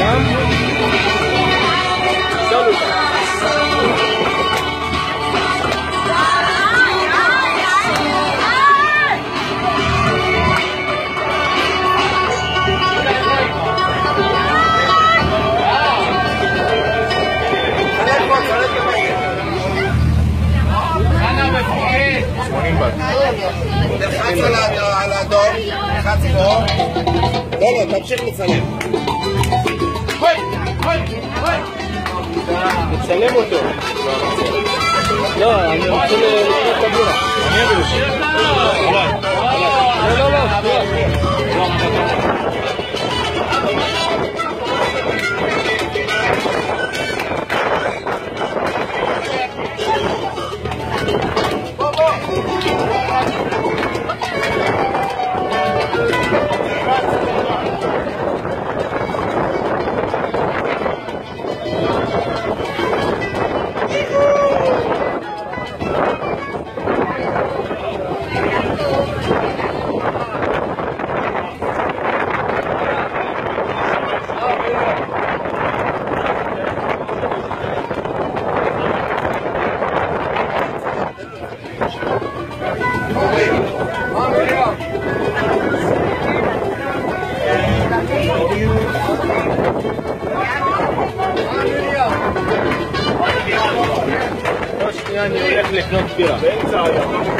תלחץ על האדום, תלחץ פה. לא, תמשיך לצלם. תצלם אותו. לא, אני רוצה לקרוא את הבירה. אני אביא לך. לא. אני הולך לקנות בירה.